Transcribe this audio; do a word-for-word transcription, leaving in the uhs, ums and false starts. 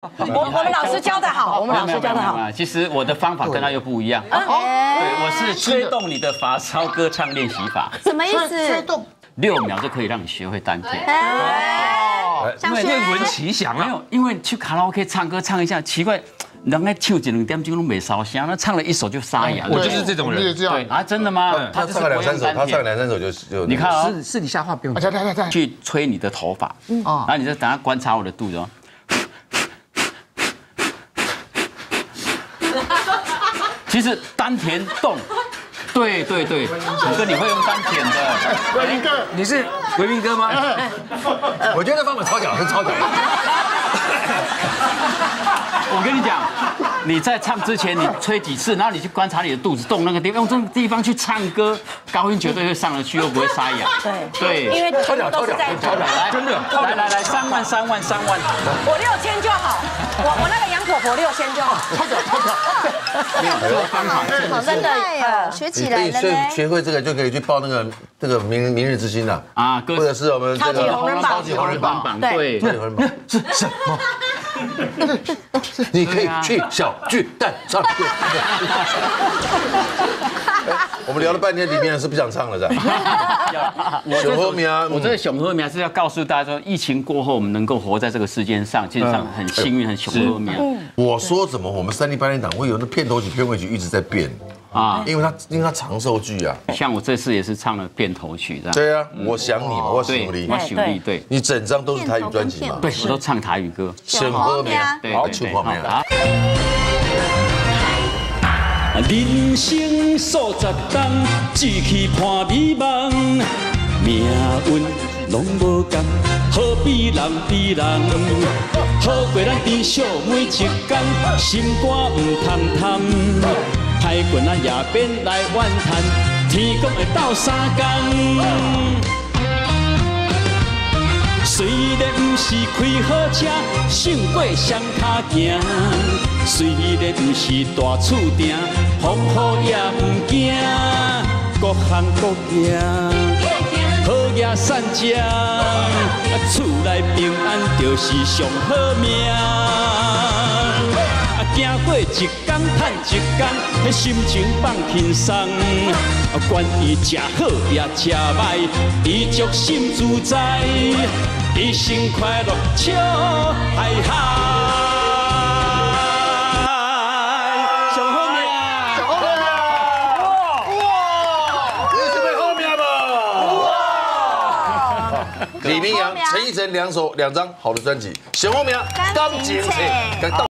我我们老师教的好，我们老师教的好。 其实我的方法跟他又不一样。对，我是吹动你的发烧歌唱练习法。 什么意思？ 吹动六秒就可以让你学会丹田。 想学愿闻其详啊！ 没有，因为去卡拉 OK 唱歌唱一下，奇怪，人家唱一两点钟都没烧香，那唱了一首就沙哑。 我就是这种人。 这样对啊，真的吗？ 他唱个两三首，他唱个两三首就就。 你看啊， 私私底下话不用来来来来， 去吹你的头发，然后你就等下观察我的肚子哦。其实丹田动，对对对，我哥你会用丹田的。 伟明哥， 你是维明哥吗？我觉得方法超屌，是超屌。 我跟你讲，你在唱之前你吹几次，然后你去观察你的肚子动那个地方，用这个地方去唱歌，高音绝对会上得去，又不会沙哑。 对对， 因为全部都是在超屌，来真的， 来来来，三万三万三万， 我六千就好，我我那个杨婆婆六千就好。 超屌超屌！ 没有这个方法真的真的哦，学起你可以学来了呢。 学会这个，就可以去报那个这个明明日之星了啊， 或者是我们这超级个红人榜超级红人榜， 对， 超级红人榜是什么？你可以去小巨蛋唱歌。我们聊了半天，里面是不想唱了，是吧？熊后面啊， 我这个熊后面是要告诉大家说，疫情过后我们能够活在这个世界上，基本上很幸运，很熊后面。 我说怎么我们三立八点档会有那片头曲、片尾曲一直在变啊， 因为它因为它长寿剧啊。 像我这次也是唱了片头曲，这样。 对啊，我想你嘛，我想对， 你我，想你，对， 你整张都是台语专辑嘛？ 对，我都唱台语歌。 熊后面， 对好，熊后面。 人生数十冬，志气伴美梦，命运拢无共，好比人比人，好过咱珍惜每一天，心肝唔通贪，歹过咱夜边来怨叹，天公会斗三工。虽然不是开好车，胜过双脚行；虽然不是大厝埕，风雨也不惊。各行各业，好业善食，厝内平安就是上好命。行过一天赚一天，迄心情放轻松。管伊食好也食歹，伊足心自在，一生快乐笑嗨嗨。上好命， 上好命！哇！你是在后面吧？ 李明阳、陈奕迅两首两张好的专辑，熊后面，钢琴曲，刚到。